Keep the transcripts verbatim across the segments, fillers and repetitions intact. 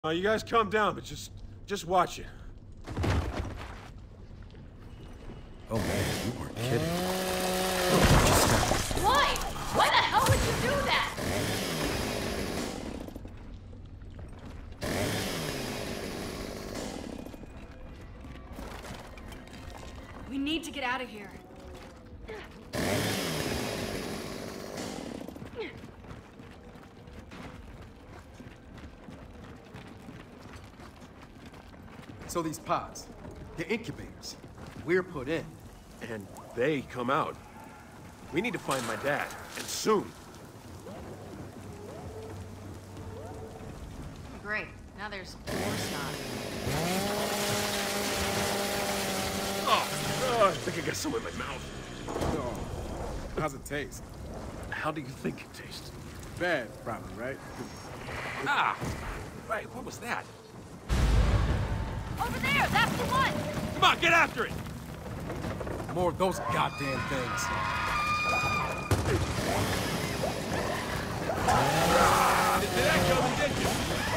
Uh, you guys calm down, but just, just watch it. Oh man, you weren't kidding. Why? Why the hell would you do that? We need to get out of here. So these pods, they're incubators. We're put in. And they come out. We need to find my dad, and soon. Great. Now there's more snot. Oh, oh, I think I got some in my mouth. Oh, how's it taste? How do you think it tastes? Bad, probably, right? Ah! Right, what was that? Over there! That's the one! Come on, get after it! More of those goddamn things. Did that come, did you?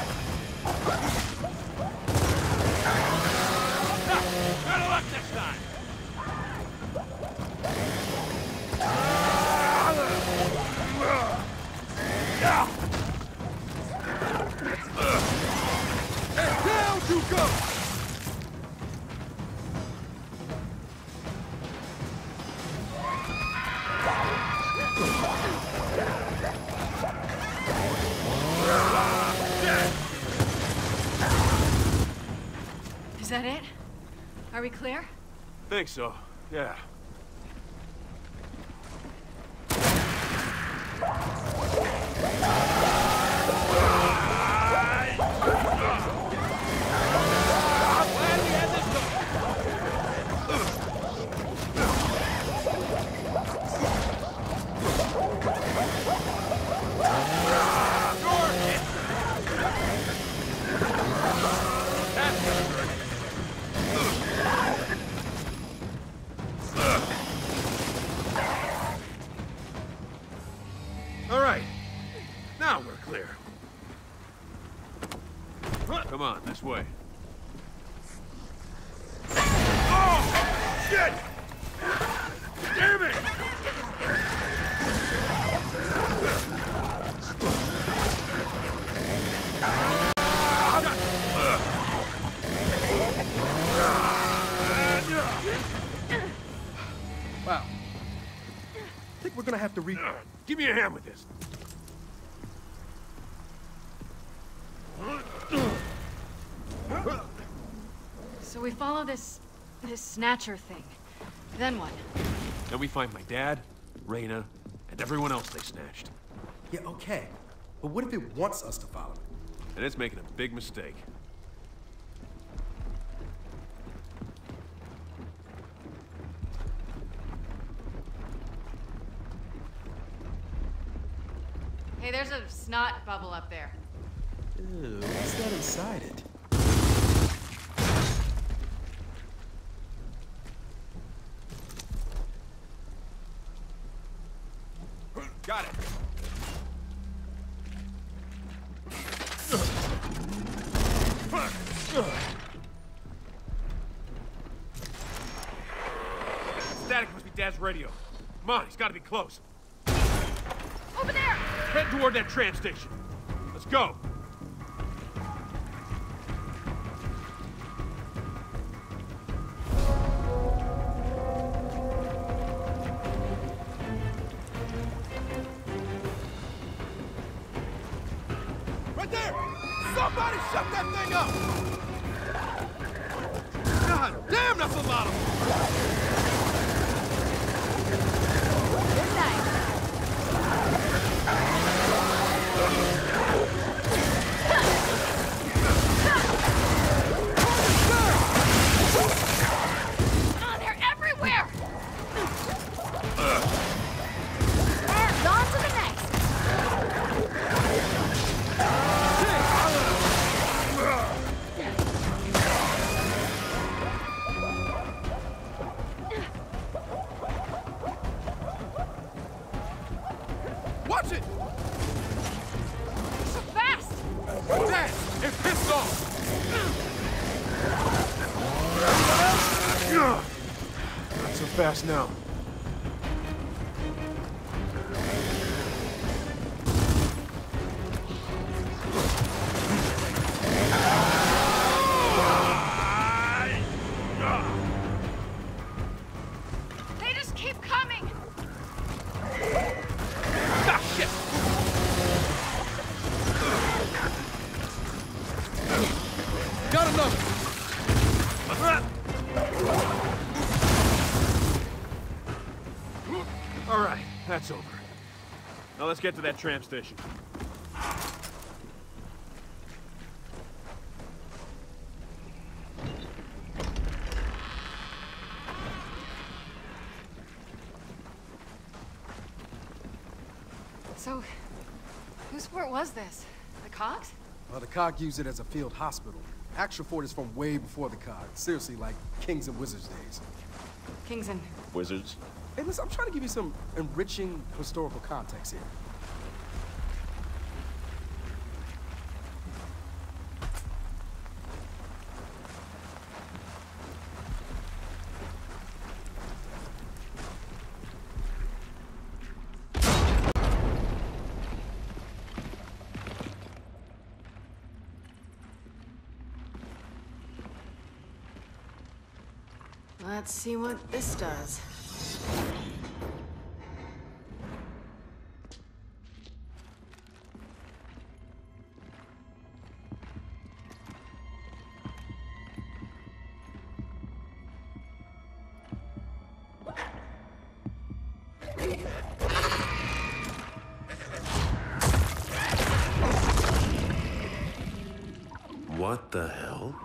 Ah, better luck next time! Hey, down you go! Is that it? Are we clear? Think so, yeah. All right, now we're clear. Come on, this way. Oh, shit! Damn it! Wow. I think we're gonna have to re- Give me a hand with this. So we follow this... this snatcher thing. Then what? Then we find my dad, Reyna, and everyone else they snatched. Yeah, okay. But what if it wants us to follow it? And it's making a big mistake. Hey, there's a snot bubble up there. Ew, what's that inside it? Got it. Static must be Dad's radio. Come on, he's got to be close. Over there! Head toward that tram station. Let's go. Right there! Somebody shut that thing up! God damn, that's a lot of them! Good night. Oh, they're everywhere! And on to the next! Watch it! Not so fast now. They just keep coming! Ah, shit! Got another! All right, that's over. Now let's get to that tram station. So, whose fort was this? The Cogs? Well, the Cog used it as a field hospital. Actual fort is from way before the Cog. Seriously, like Kings and Wizards days. Kings and... Wizards. Hey, listen, I'm trying to give you some enriching historical context here. Let's see what this does. What the hell?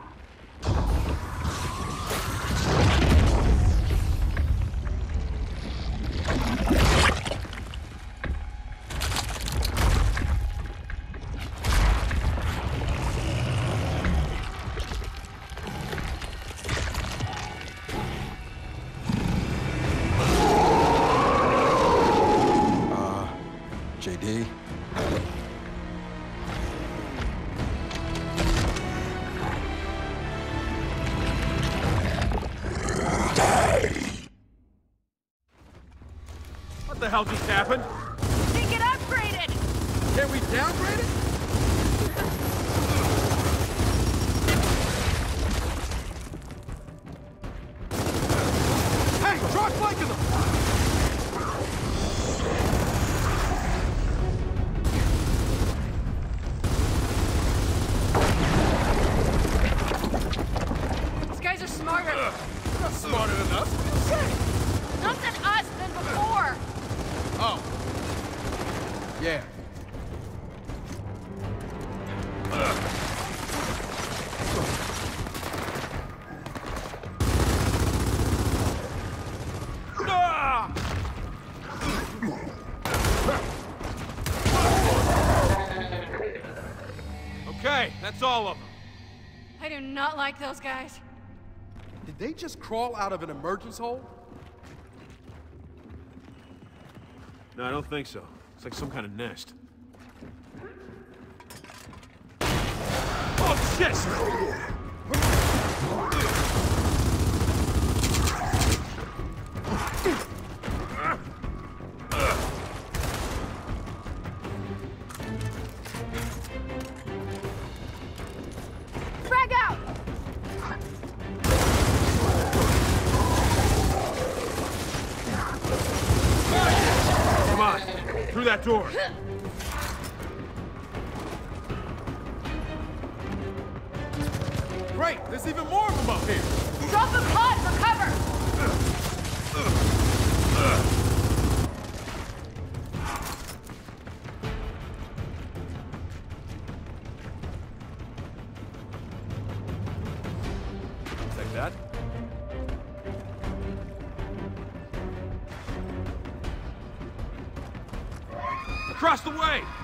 J D? What the hell just happened? Think it upgraded! Can we downgrade it? Hey, try flanking them! These guys are smarter. Ugh, not smarter than us. What do you say? Not than us, than before! Oh. Yeah. Ah! Okay, that's all of them. I do not like those guys. Did they just crawl out of an emergence hole? No, I don't think so. It's like some kind of nest. Oh, shit! Frag out! Come on, through that door. Great, there's even more of them up here. Drop a pod for cover! Like that? Across the way!